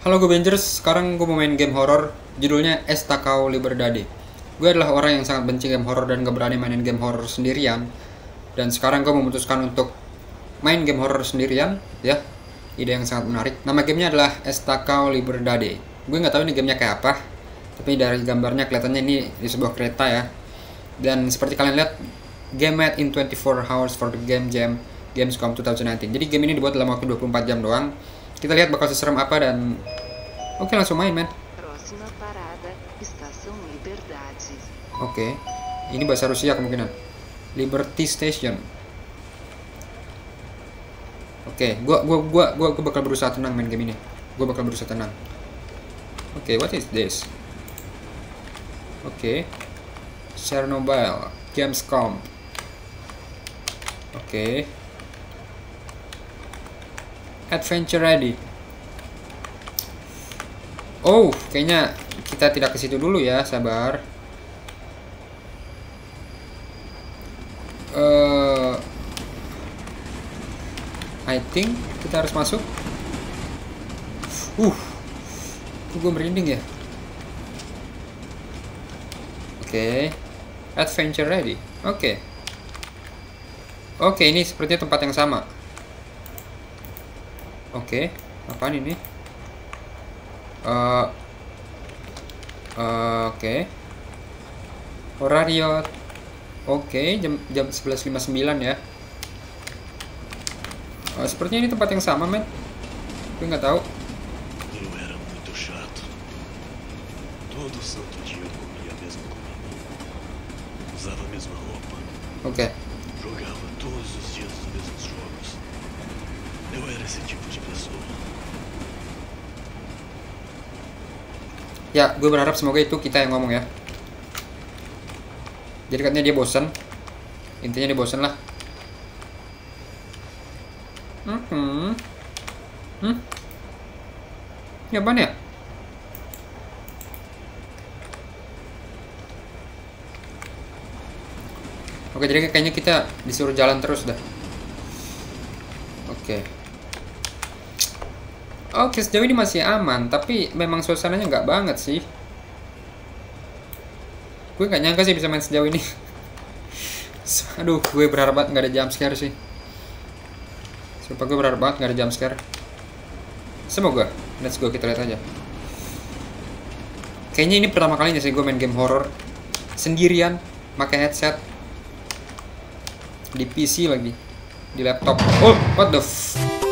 Halo gue Bangers, sekarang gue mau main game horror judulnya Estacao Liberdade. Gue adalah orang yang sangat benci game horror dan gak berani mainin game horror sendirian. Dan sekarang gue memutuskan untuk main game horror sendirian, ya. Ide yang sangat menarik. Nama gamenya adalah Estacao Liberdade. Gue nggak tahu ini gamenya kayak apa, tapi dari gambarnya kelihatannya ini di sebuah kereta ya. Dan seperti kalian lihat, game made in 24 hours for the game jam Gamescom 2019. Jadi game ini dibuat dalam waktu 24 jam doang. Kita lihat bakal seserem apa dan oke, langsung main, men. Próxima parada, Estação Liberdade. Oke. Ini bahasa Rusia kemungkinan. Liberty Station. Oke, gua bakal berusaha tenang main game ini. Gua bakal berusaha tenang. Oke, what is this? Oke. Chernobyl, Gamescom. Oke. Adventure ready. Oh, kayaknya kita tidak ke situ dulu ya, sabar. I think kita harus masuk. Gue merinding ya. Oke. Adventure ready. Oke. Oke, ini sepertinya tempat yang sama. Oke, apaan ini? Oke. Horario. Oke, jam 11.59 ya. Sepertinya ini tempat yang sama, men. Gue nggak tahu. Eu era muito chato. Todo santo dia eu comia a mesma comida. Usava a mesma roupa. Oke. Jogava todos os dias os mesmos jogos. Eu era esse tipo de pessoa. Ya, gue berharap semoga itu kita yang ngomong ya. Jadi katanya dia bosan. Intinya dia bosan lah. Ya apaan ya? Oke, jadi kayaknya kita disuruh jalan terus dah. Oke. Oke, sejauh ini masih aman, tapi memang suasananya nggak banget sih. Gue nggak nyangka sih bisa main sejauh ini. Aduh, gue berharap banget nggak ada jump scare sih. Sumpah gue berharap banget nggak ada jump scare. Semoga. Let's go, kita lihat aja. Kayaknya ini pertama kalinya sih gue main game horror sendirian, pakai headset di PC lagi, di laptop. Oh, what the